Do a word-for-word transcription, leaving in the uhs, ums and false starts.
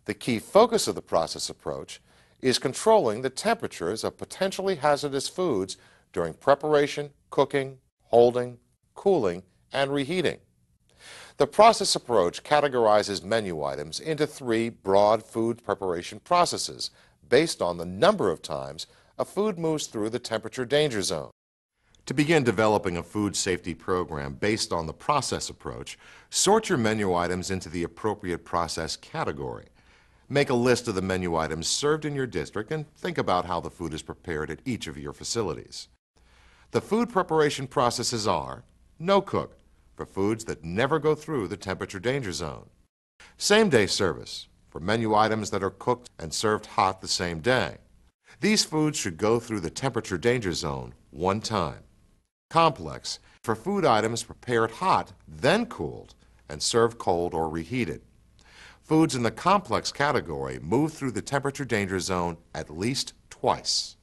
The key focus of the process approach is controlling the temperatures of potentially hazardous foods during preparation, cooking, holding, cooling, and reheating. The process approach categorizes menu items into three broad food preparation processes based on the number of times a food moves through the temperature danger zone. To begin developing a food safety program based on the process approach, sort your menu items into the appropriate process category. Make a list of the menu items served in your district and think about how the food is prepared at each of your facilities. The food preparation processes are: no cook, for foods that never go through the temperature danger zone; same-day service, for menu items that are cooked and served hot the same day. These foods should go through the temperature danger zone one time; complex, for food items prepared hot, then cooled, and served cold or reheated. Foods in the complex category move through the temperature danger zone at least twice.